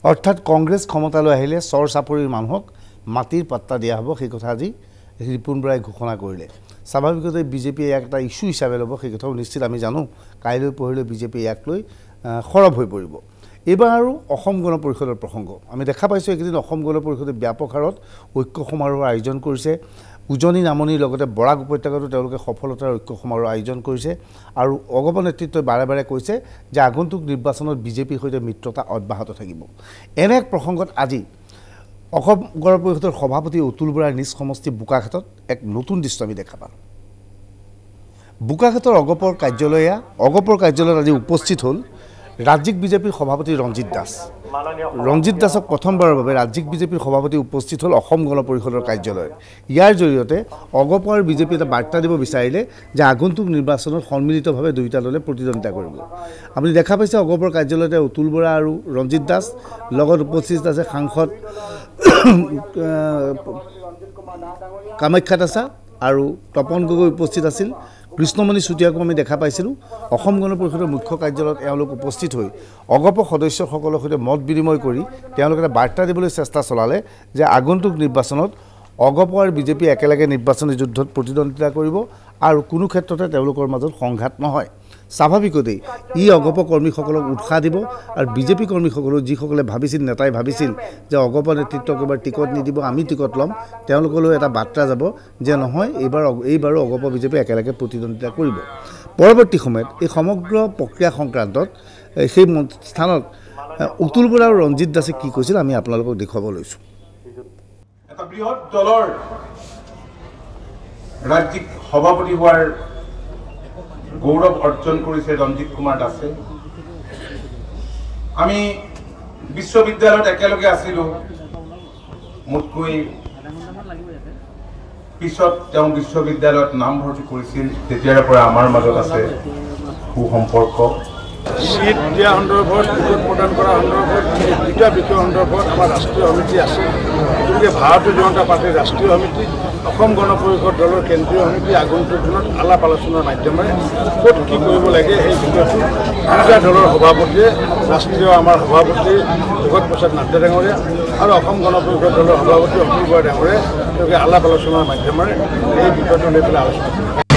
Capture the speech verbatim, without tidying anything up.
অৰ্থাৎ কংগ্ৰেছ ক্ষমতালৈ আহিলে চৰ চাপৰিৰ মানুহক মাটিৰ পাত্তা দিয়া হ'ব সেই কথা আজি ৰিপুন বৰাই ঘোষণা কৰিলে স্বাভাৱিকতে বিজেপিয়ে ইয়াক এটা ইস্যু হিচাপে ল'ব সেই কথাও নিশ্চিত আমি জানো কাইলৈ পঢ়িলৈ বিজেপি ইয়াক লৈ খৰব হৈ পৰিব এবাৰ আৰু অসম গণ পৰিষদৰ প্ৰসংগ আমি দেখা পাইছোঁ একদিন অসম গণ পৰিষদে ব্যাপক হাৰত ঐক্য সমাৰোহৰ আয়োজন কৰিছে উজনি নামনিৰ লগতে বৰাক উপত্যকাতো তেওঁলোকে সফলতাৰ ঐক্য সমাৰোহ আয়োজন কৰিছে আৰু অগপ নেতৃত্বই বাৰে বাৰে কৈছে যে আগন্তুক নিৰ্বাচনত বিজেপিৰ সৈতে মিত্ৰতা অব্যাহত থাকিব এনে এক প্ৰসংগত আজি অসম গণ পৰিষদৰ সভাপতি অতুল বৰাৰ নিজ সমষ্টি বোকাখাটত এক নতুন দৃশ্য আমি দেখা পালোঁ বোকাখাটৰ অগপৰ কাৰ্যালয়া অগপৰ কাৰ্যালয়ত আজি উপস্থিত হ'ল ৰাজ্যিক বিজেপিৰ সভাপতি ৰঞ্জিত দাস ৰঞ্জিত দাসক প্ৰথমবাৰৰ বাবে ৰাজ্যিক বিজেপিৰ সভাপতি উপস্থিত হ'ল অসম গণ পৰিষদৰ কাৰ্যালয়ত ইয়াৰ জৰিয়তে অগপ আৰু বিজেপি এটা বাৰ্তা দিব বিচাৰিলে যে আগন্তুক নিৰ্বাচনত সন্মিলিতভাৱে দুয়োটা দলে প্ৰতিদ্বন্দ্বিতা কৰিব আপুনি দেখা পাইছে অগপৰ কাৰ্যালয়তে অতুল বৰা আৰু ৰঞ্জিত দাস লগত উপস্থিত আছে সাংসদ কামাখ্যা দাসা আৰু তপন গগৈ উপস্থিত আছিল কৃষ্ণমণি চুতীয়াকো আমি দেখা পাইছিলোঁ অসম গণ পৰিষদৰ মুখ্য কাৰ্যালয়ত এওঁলোক উপস্থিত হৈ অগপ সদস্যসকলৰ সৈতে মত বিনিময় কৰি তেওঁলোকে এটা বাৰ্তা দিবলৈ চেষ্টা চলালে যে আগন্তুক নিৰ্বাচনত অগপ আৰু বিজেপি একেলগে নিৰ্বাচনী যুদ্ধত প্ৰতিদ্বন্দ্বিতা কৰিব আৰু কোনো ক্ষেত্ৰতে তেওঁলোকৰ মাজত সংঘাত নহয় স্বাভাৱিকতেই ই অগপ কৰ্মীসকলক উৎসাহ দিব আৰু বিজেপি কৰ্মীসকলেও যিসকলে ভাবিছিল নেতাই ভাবিছিল যে অগপ নেতৃত্বক এবাৰ টিকট নিদিব আমি টিকট ল'ম তেওঁলোকলৈ এটা বাৰ্তা যাব যে নহয় এইবাৰ এইবাৰো অগপ বিজেপি একেলগে প্ৰতিদ্বন্দ্বিতা কৰিব পৰৱৰ্তী সময়ত এই সমগ্ৰ প্ৰক্ৰিয়া সংক্ৰান্তত সেই স্থানত অতুল বৰা আৰু ৰঞ্জিত দাসে কি কৈছিল আমি আপোনালোকক দেখুৱাব লৈছোঁ এটা বৃহৎ দলৰ ৰাজ্যিক সভাপতি হোৱাৰ গৌৰৱ অৰ্জন কৰিছে ৰঞ্জিত কুমাৰ দাসে আমি বিশ্ববিদ্যালয়ত একেলগে আছিলোঁ মোতকৈ পিছত তেওঁ বিশ্ববিদ্যালয়ত নামভৰ্তি কৰিছিল তেতিয়াৰ পৰা আমাৰ মাজত আছে সুসম্পৰ্ক সিট দিয়া সন্দৰ্ভত টিকট প্ৰদান কৰা সন্দৰ্ভত দুটা বিষয় সন্দৰ্ভত আমাৰ ৰাষ্ট্ৰীয় সমিতি আছে গতিকে ভাৰতীয় জনতা পাৰ্টীৰ ৰাষ্ট্ৰীয় সমিতি অসম গণ পৰিষদ দলৰ কেন্দ্ৰীয় সমিতি আগন্তুক দিনত আলাপ আলোচনাৰ মাধ্যমেৰে ক'ত কি কৰিব লাগে সেই বিষয়টো দুটা দলৰ সভাপতিয়ে ৰাষ্ট্ৰীয় আমাৰ সভাপতি জগত প্ৰসাদ নাড্ডা ডাঙৰীয়া আৰু অসম গণ পৰিষদ দলৰ সভাপতি অতুল বৰা ডাঙৰীয়াই তেওঁলোকে আলাপ আলোচনাৰ মাধ্যমেৰে এই বিষয়টো লৈ পেলাই আলোচনা কৰে